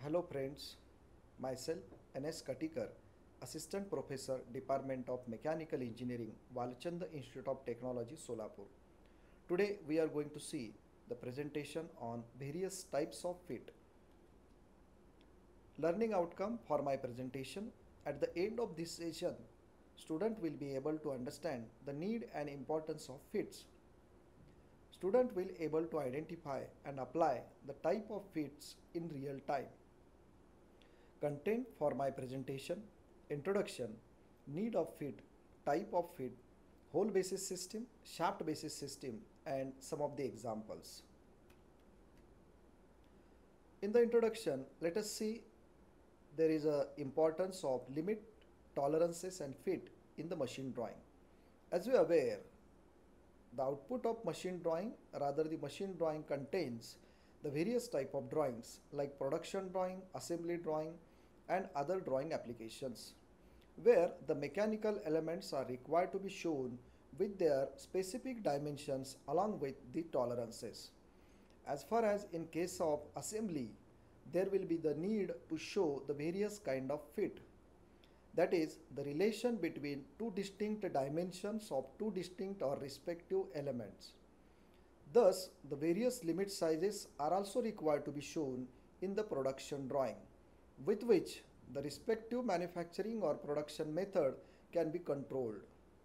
Hello friends, myself Nsk Types Assistant Professor, Department of Mechanical Engineering, Walchand Institute of Technology, Solapur. Today we are going to see the presentation on various types of fit. Learning outcome for my presentation. At the end of this session, student will be able to understand the need and importance of fits. Student will able to identify and apply the type of fits in real time. Content for my presentation: introduction, need of fit, type of fit, hole basis system, shaft basis system, and some of the examples. In the introduction, let us see there is a importance of limit, tolerances and fit in the machine drawing. As we are aware, the output of machine drawing, rather the machine drawing contains the various type of drawings like production drawing, assembly drawing and other drawing applications, where the mechanical elements are required to be shown with their specific dimensions along with the tolerances. As far as in case of assembly, there will be the need to show the various kind of fit, that is the relation between two distinct dimensions of two distinct or respective elements. Thus, the various limit sizes are also required to be shown in the production drawing, with which the respective manufacturing or production method can be controlled.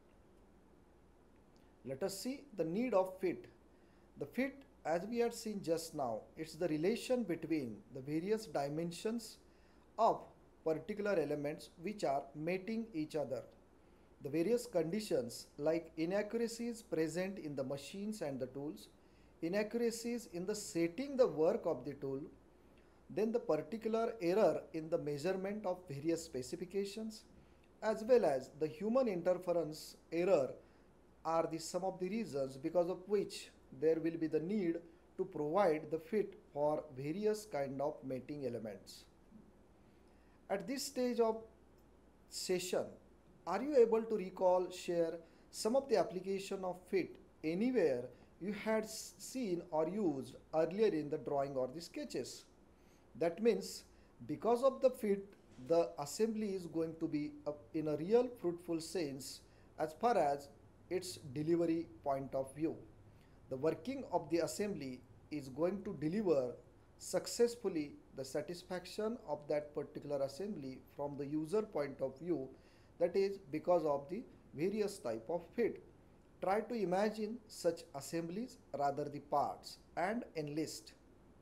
Let us see the need of fit. The fit, as we had seen just now, it's the relation between the various dimensions of particular elements which are mating each other. The various conditions like inaccuracies present in the machines and the tools, inaccuracies in the setting the work of the tool, then the particular error in the measurement of various specifications, as well as the human interference error are the some of the reasons because of which there will be the need to provide the fit for various kind of mating elements. At this stage of session, are you able to recall, share some of the application of fit anywhere you had seen or used earlier in the drawing or the sketches? That means because of the fit, the assembly is going to be in a real fruitful sense as far as its delivery point of view. The working of the assembly is going to deliver successfully the satisfaction of that particular assembly from the user point of view, that is because of the various type of fit. Try to imagine such assemblies, rather the parts, and enlist.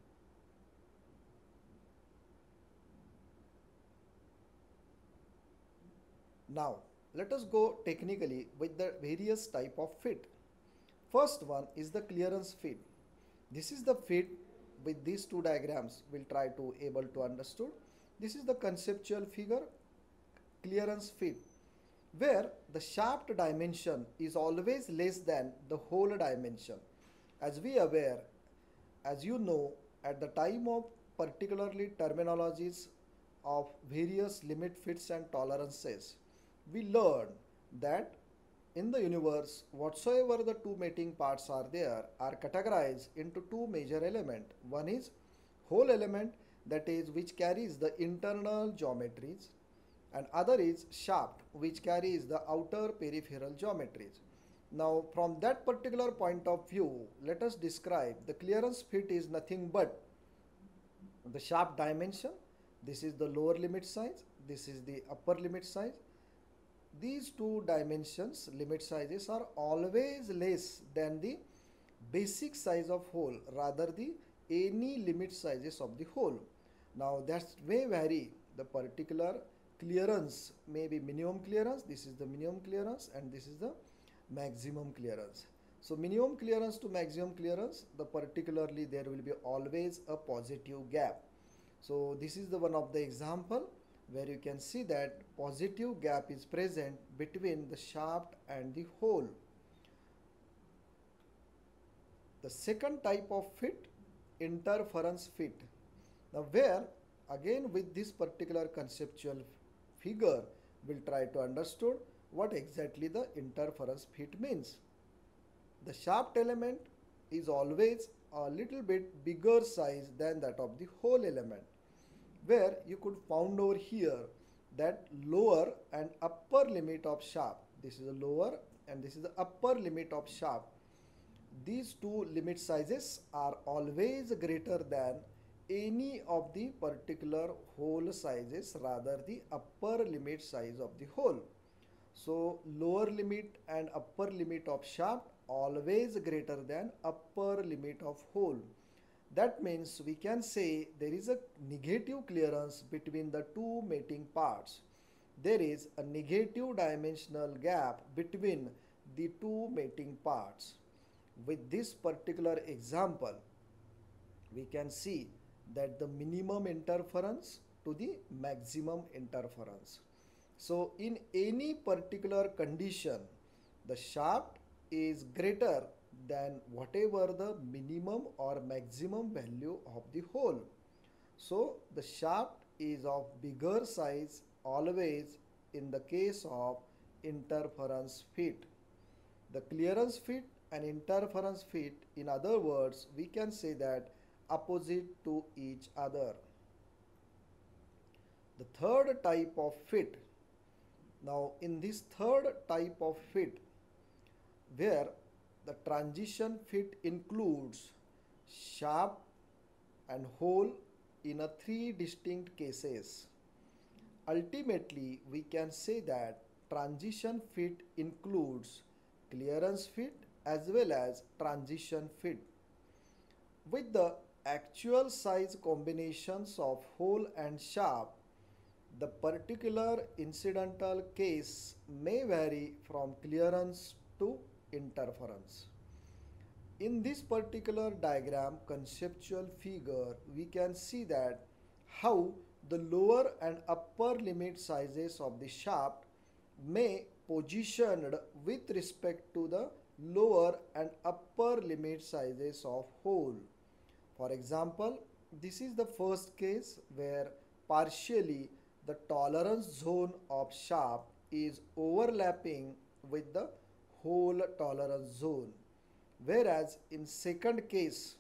Now let us go technically with the various type of fit. First one is the clearance fit. This is the fit with these two diagrams we'll try to able to understood. This is the conceptual figure, clearance fit, where the shaft dimension is always less than the hole dimension. As we are aware, as you know, at the time of particularly terminologies of various limit fits and tolerances, we learn that in the universe, whatsoever the two mating parts are there are categorized into two major elements. One is hole element, that is which carries the internal geometries, and other is shaft which carries the outer peripheral geometries. Now from that particular point of view, let us describe the clearance fit is nothing but the shaft dimension. This is the lower limit size, this is the upper limit size. These two dimensions, limit sizes, are always less than the basic size of hole, rather the any limit sizes of the hole. Now that may vary. The particular clearance may be minimum clearance, this is the minimum clearance, and this is the maximum clearance. So minimum clearance to maximum clearance, the particularly there will be always a positive gap. So this is the one of the example where you can see that positive gap is present between the shaft and the hole. The second type of fit, interference fit. Now where again with this particular conceptual figure, we'll try to understand what exactly the interference fit means. The shaft element is always a little bit bigger size than that of the hole element. where you could found over here that lower and upper limit of shaft. This is the lower and this is the upper limit of shaft. These two limit sizes are always greater than any of the particular hole sizes, rather the upper limit size of the hole. So lower limit and upper limit of shaft always greater than upper limit of hole. That means we can say there is a negative clearance between the two mating parts. There is a negative dimensional gap between the two mating parts. With this particular example, we can see that the minimum interference to the maximum interference. So in any particular condition, the shaft is greater than whatever the minimum or maximum value of the hole. So the shaft is of bigger size always in the case of interference fit. The clearance fit and interference fit, in other words, we can say that opposite to each other. The third type of fit. Now in this third type of fit, where the transition fit includes shaft and hole in a three distinct cases. Ultimately, we can say that transition fit includes clearance fit as well as transition fit. With the actual size combinations of hole and shaft, the particular incidental case may vary from clearance to interference. In this particular diagram conceptual figure, we can see that how the lower and upper limit sizes of the shaft may positioned with respect to the lower and upper limit sizes of hole. For example, this is the first case where partially the tolerance zone of shaft is overlapping with the hole tolerance zone, whereas in second case,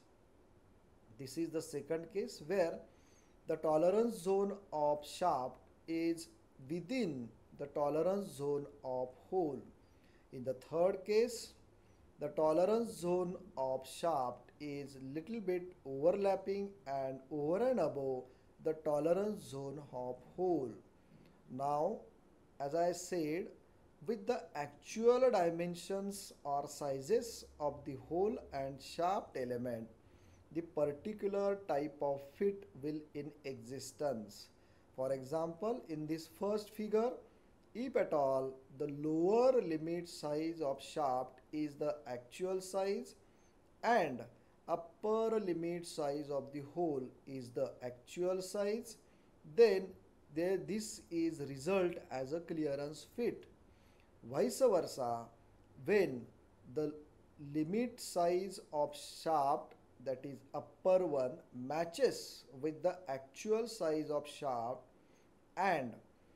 this is the second case where the tolerance zone of shaft is within the tolerance zone of hole. In the third case, the tolerance zone of shaft is little bit overlapping and over and above the tolerance zone of hole. Now, as I said, with the actual dimensions or sizes of the hole and shaft element, the particular type of fit will in existence. For example, in this first figure, if at all the lower limit size of shaft is the actual size and upper limit size of the hole is the actual size, then this is result as a clearance fit. Vice versa, when the limit size of shaft, that is upper one, matches with the actual size of shaft and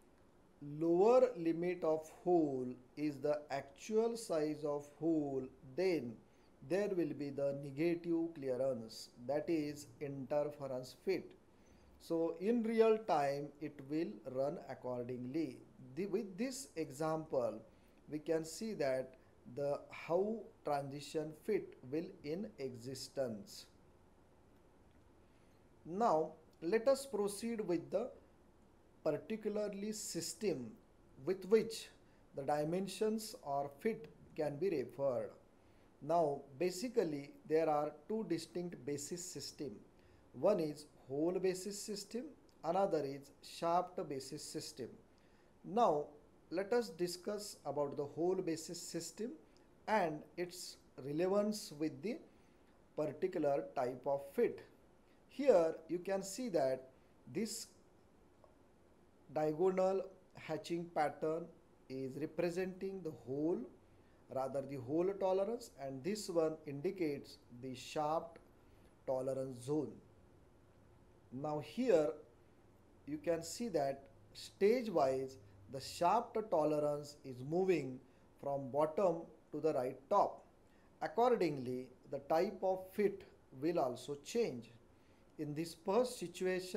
lower limit of hole is the actual size of hole, then there will be the negative clearance, that is interference fit. So in real time it will run accordingly. With this example, we can see that the how transition fit will in existence. Now let us proceed with the particularly system with which the dimensions or fit can be referred. Now basically there are two distinct basis system. One is hole basis system, another is shaft basis system. Now let us discuss about the hole basis system and its relevance with the particular type of fit. Here you can see that this diagonal hatching pattern is representing the hole, rather the hole tolerance, and this one indicates the shaft tolerance zone. Now here you can see that stage wise the shaft tolerance is moving from bottom to the right top. Accordingly, the type of fit will also change. In this first situation,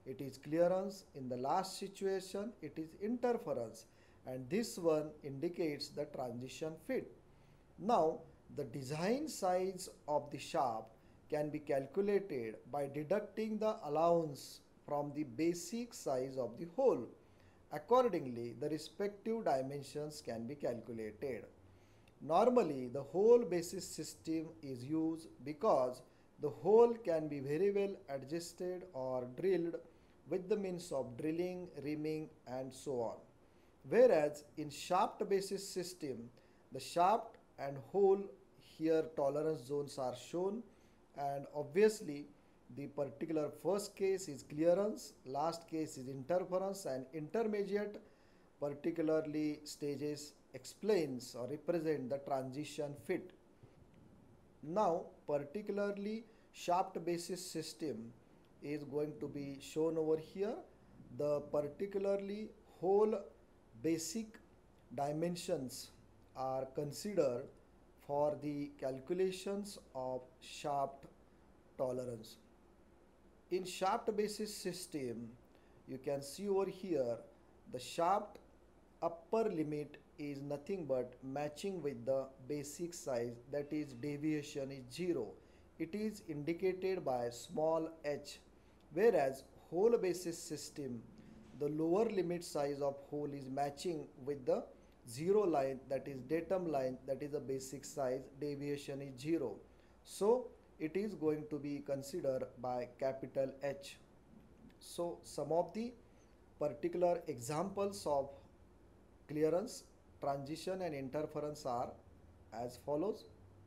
it is clearance. In the last situation, it is interference, and this one indicates the transition fit. Now, the design size of the shaft can be calculated by deducting the allowance from the basic size of the hole. Accordingly, the respective dimensions can be calculated. Normally, the hole basis system is used because the hole can be very well adjusted or drilled with the means of drilling, reaming, and so on. Whereas in shaft basis system, the shaft and hole here tolerance zones are shown, and obviously the particular first case is clearance, last case is interference, and intermediate particularly stages explains or represent the transition fit. Now particularly shaft basis system is going to be shown over here. The particularly whole basic dimensions are considered for the calculations of shaft tolerance. In shaft basis system, you can see over here the shaft upper limit is nothing but matching with the basic size, that is deviation is 0. It is indicated by small h, whereas hole basis system, the lower limit size of hole is matching with the 0 line, that is datum line, that is the basic size, deviation is 0. So it is going to be considered by capital H. So some of the particular examples of clearance, transition and interference are as follows.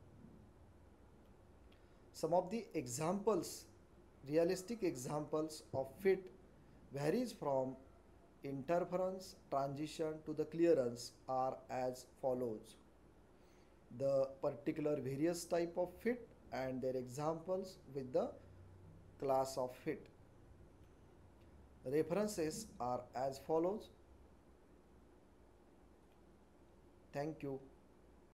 Some of the examples, realistic examples of fit varies from interference, transition to the clearance are as follows. The particular various type of fit and their examples with the class of fit. References are as follows. Thank you.